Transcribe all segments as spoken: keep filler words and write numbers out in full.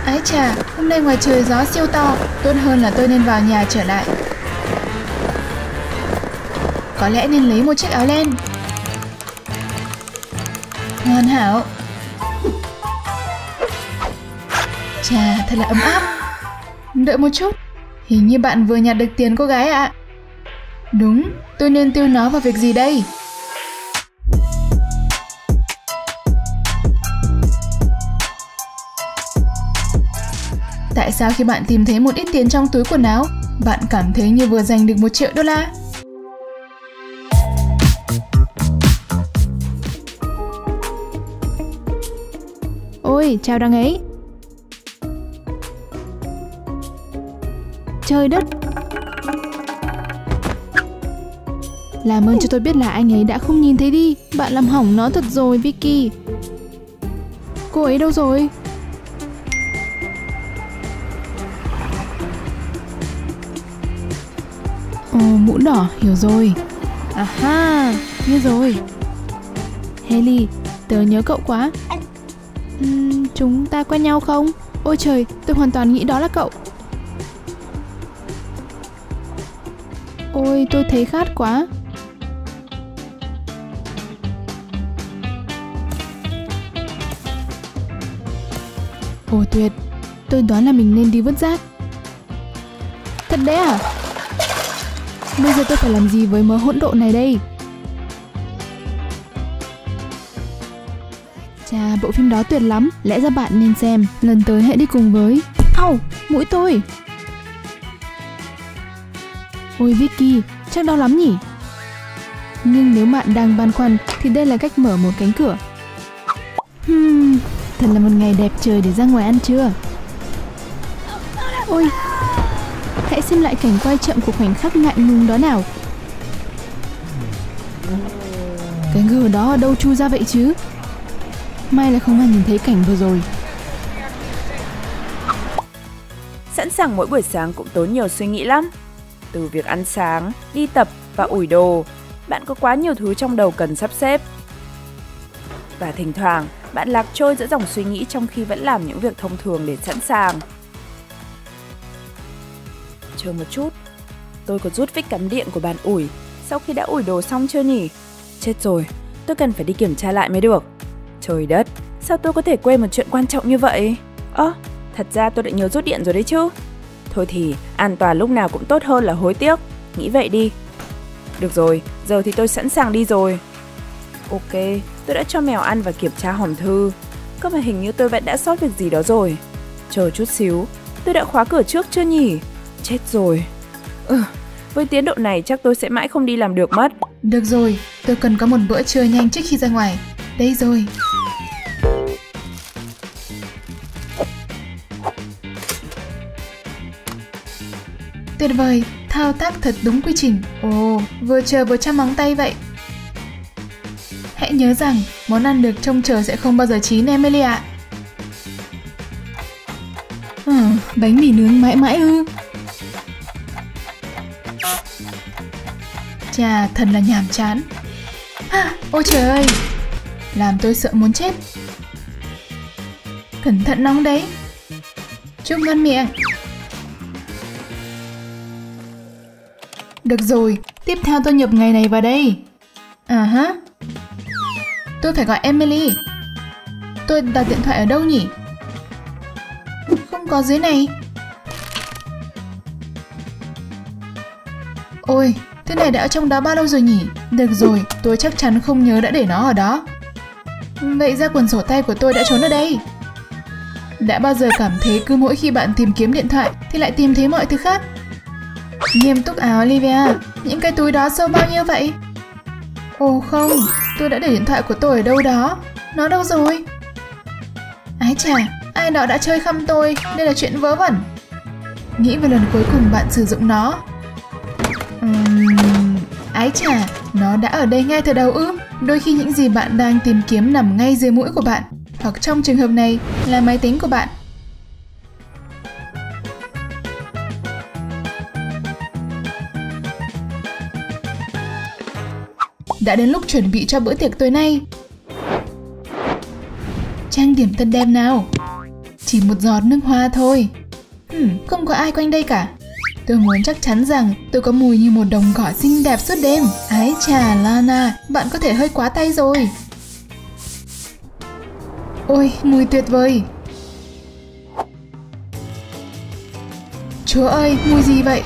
Ái chà, hôm nay ngoài trời gió siêu to, tốt hơn là tôi nên vào nhà trở lại. Có lẽ nên lấy một chiếc áo len. Hoàn hảo. Chà, thật là ấm áp. Đợi một chút, hình như bạn vừa nhặt được tiền cô gái ạ. Đúng, tôi nên tiêu nó vào việc gì đây? Tại sao khi bạn tìm thấy một ít tiền trong túi quần áo, bạn cảm thấy như vừa giành được một triệu đô la? Ôi, chào đằng ấy. Trời đất. Làm ơn cho tôi biết là anh ấy đã không nhìn thấy đi. Bạn làm hỏng nó thật rồi, Vicky. Cô ấy đâu rồi? Ồ, mũ đỏ, hiểu rồi. À ha, như rồi. Haley, tớ nhớ cậu quá. uhm, Chúng ta quen nhau không? Ôi trời, tôi hoàn toàn nghĩ đó là cậu. Ôi, tôi thấy khát quá. Ồ tuyệt, tôi đoán là mình nên đi vứt rác. Thật đấy à? Bây giờ tôi phải làm gì với mớ hỗn độn này đây? Chà, bộ phim đó tuyệt lắm. Lẽ ra bạn nên xem. Lần tới hãy đi cùng với... Au, mũi tôi. Ôi Vicky, chắc đau lắm nhỉ? Nhưng nếu bạn đang băn khoăn thì đây là cách mở một cánh cửa. Hmm, thật là một ngày đẹp trời để ra ngoài ăn trưa. Ôi, hãy xem lại cảnh quay chậm của khoảnh khắc ngại ngùng đó nào. Cái gờ đó ở đâu chui ra vậy chứ? May là không ai nhìn thấy cảnh vừa rồi. Sẵn sàng mỗi buổi sáng cũng tốn nhiều suy nghĩ lắm. Từ việc ăn sáng, đi tập và ủi đồ, bạn có quá nhiều thứ trong đầu cần sắp xếp. Và thỉnh thoảng, bạn lạc trôi giữa dòng suy nghĩ trong khi vẫn làm những việc thông thường để sẵn sàng. Chờ một chút, tôi có rút vích cắm điện của bàn ủi sau khi đã ủi đồ xong chưa nhỉ? Chết rồi, tôi cần phải đi kiểm tra lại mới được. Trời đất, sao tôi có thể quên một chuyện quan trọng như vậy? Ơ, à, thật ra tôi đã nhớ rút điện rồi đấy chứ. Thôi thì, an toàn lúc nào cũng tốt hơn là hối tiếc. Nghĩ vậy đi. Được rồi, giờ thì tôi sẵn sàng đi rồi. Ok, tôi đã cho mèo ăn và kiểm tra hòm thư. Cơ mà hình như tôi vẫn đã sót việc gì đó rồi. Chờ chút xíu, tôi đã khóa cửa trước chưa nhỉ? Chết rồi. Ừ, với tiến độ này chắc tôi sẽ mãi không đi làm được mất. Được rồi, tôi cần có một bữa trưa nhanh trước khi ra ngoài. Đây rồi. Tuyệt vời, thao tác thật đúng quy trình. Ồ, vừa chờ vừa chăm móng tay vậy. Hãy nhớ rằng, món ăn được trông chờ sẽ không bao giờ chín Emily ạ. Ừ, bánh mì nướng mãi mãi ư? Chà, thật là nhàm chán. À, ôi trời ơi, làm tôi sợ muốn chết. Cẩn thận nóng đấy. Chúc ngon miệng. Được rồi, tiếp theo tôi nhập ngày này vào đây. À hả? Tôi phải gọi Emily. Tôi đặt điện thoại ở đâu nhỉ? Không có dưới này. Ôi, thế này đã ở trong đó bao lâu rồi nhỉ? Được rồi, tôi chắc chắn không nhớ đã để nó ở đó. Vậy ra quần sổ tay của tôi đã trốn ở đây. Đã bao giờ cảm thấy cứ mỗi khi bạn tìm kiếm điện thoại thì lại tìm thấy mọi thứ khác? Nghiêm túc áo Olivia, những cái túi đó sâu bao nhiêu vậy? Ồ không, tôi đã để điện thoại của tôi ở đâu đó. Nó đâu rồi? Ái chà, ai đó đã chơi khăm tôi, đây là chuyện vớ vẩn. Nghĩ về lần cuối cùng bạn sử dụng nó. Uhm, ái chà, nó đã ở đây ngay từ đầu ư? Đôi khi những gì bạn đang tìm kiếm nằm ngay dưới mũi của bạn, hoặc trong trường hợp này là máy tính của bạn. Đã đến lúc chuẩn bị cho bữa tiệc tối nay. Trang điểm thật đẹp nào. chỉ một giọt nước hoa thôi. Hmm, không có ai quanh đây cả. Tôi muốn chắc chắn rằng tôi có mùi như một đồng cỏ xinh đẹp suốt đêm. Ái chà Lana, bạn có thể hơi quá tay rồi. Ôi, mùi tuyệt vời. Chúa ơi, mùi gì vậy?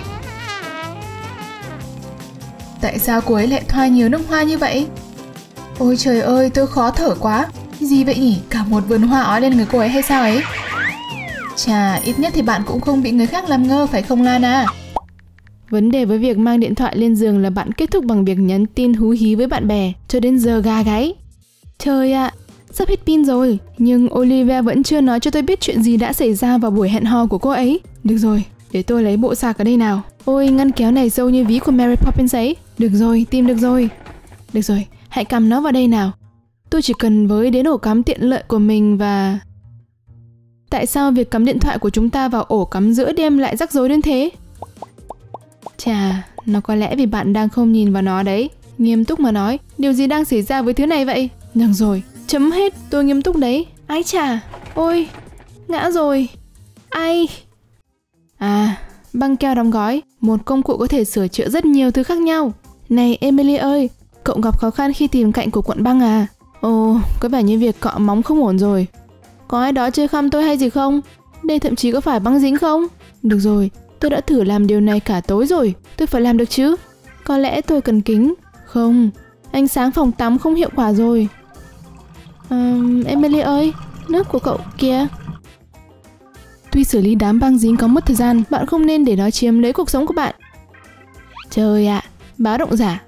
Tại sao cô ấy lại thoa nhiều nước hoa như vậy? Ôi trời ơi, tôi khó thở quá. Gì vậy nhỉ? Cả một vườn hoa ói lên người cô ấy hay sao ấy? Chà, ít nhất thì bạn cũng không bị người khác làm ngơ phải không Lana? Vấn đề với việc mang điện thoại lên giường là bạn kết thúc bằng việc nhắn tin hú hí với bạn bè cho đến giờ gà gáy. Trời ạ, à, sắp hết pin rồi. Nhưng Olivia vẫn chưa nói cho tôi biết chuyện gì đã xảy ra vào buổi hẹn hò của cô ấy. Được rồi, để tôi lấy bộ sạc ở đây nào. Ôi, ngăn kéo này sâu như ví của Mary Poppins ấy. Được rồi, tìm được rồi. Được rồi, hãy cắm nó vào đây nào. Tôi chỉ cần với đến ổ cắm tiện lợi của mình và... Tại sao việc cắm điện thoại của chúng ta vào ổ cắm giữa đêm lại rắc rối đến thế? Chà, nó có lẽ vì bạn đang không nhìn vào nó đấy. Nghiêm túc mà nói, điều gì đang xảy ra với thứ này vậy? Được rồi, chấm hết, tôi nghiêm túc đấy. Ái chà, ôi, ngã rồi. Ai? À, băng keo đóng gói, một công cụ có thể sửa chữa rất nhiều thứ khác nhau. Này Emily ơi, cậu gặp khó khăn khi tìm cạnh của cuộn băng à? Ồ, có vẻ như việc cọ móng không ổn rồi. Có ai đó chơi khăm tôi hay gì không? Đây thậm chí có phải băng dính không? Được rồi, tôi đã thử làm điều này cả tối rồi. Tôi phải làm được chứ? Có lẽ tôi cần kính. Không, ánh sáng phòng tắm không hiệu quả rồi. um, Emily ơi, nước của cậu kìa. Tuy xử lý đám băng dính có mất thời gian, bạn không nên để nó chiếm lấy cuộc sống của bạn. Trời ạ, à, báo động giả.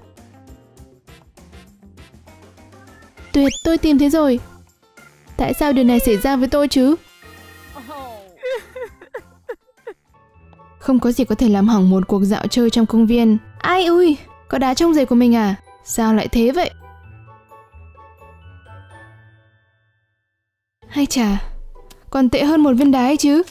Tuyệt, tôi tìm thấy rồi. Tại sao điều này xảy ra với tôi chứ? Không có gì có thể làm hỏng một cuộc dạo chơi trong công viên. Ai ui, có đá trong giày của mình à? Sao lại thế vậy? Hay chà, còn tệ hơn một viên đá ấy chứ.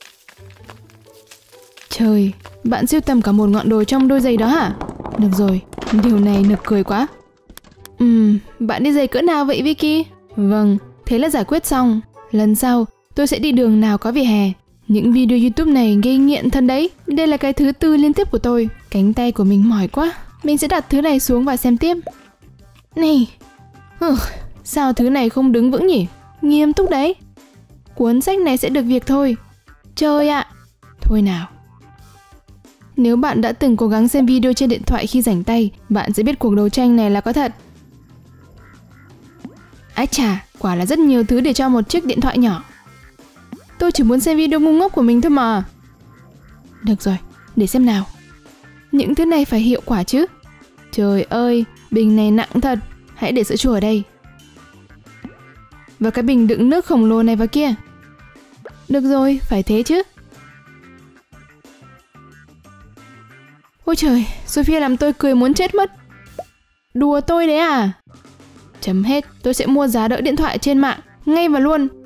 Trời, bạn sưu tầm cả một ngọn đồi trong đôi giày đó hả? Được rồi, điều này nực cười quá. Ừm, bạn đi giày cỡ nào vậy Vicky? Vâng, thế là giải quyết xong. Lần sau, tôi sẽ đi đường nào có vỉa hè. Những video YouTube này gây nghiện thân đấy. Đây là cái thứ tư liên tiếp của tôi. Cánh tay của mình mỏi quá. Mình sẽ đặt thứ này xuống và xem tiếp. Này, ừ, sao thứ này không đứng vững nhỉ? Nghiêm túc đấy. Cuốn sách này sẽ được việc thôi. Trời ạ. Thôi nào. Nếu bạn đã từng cố gắng xem video trên điện thoại khi rảnh tay, bạn sẽ biết cuộc đấu tranh này là có thật. Ái chà, quả là rất nhiều thứ để cho một chiếc điện thoại nhỏ. Tôi chỉ muốn xem video ngu ngốc của mình thôi mà. Được rồi, để xem nào. Những thứ này phải hiệu quả chứ. Trời ơi, bình này nặng thật. Hãy để sữa chua ở đây. Và cái bình đựng nước khổng lồ này vào kia. Được rồi, phải thế chứ. Ôi trời, Sophia làm tôi cười muốn chết mất. Đùa tôi đấy à? Chấm hết, tôi sẽ mua giá đỡ điện thoại trên mạng ngay và luôn.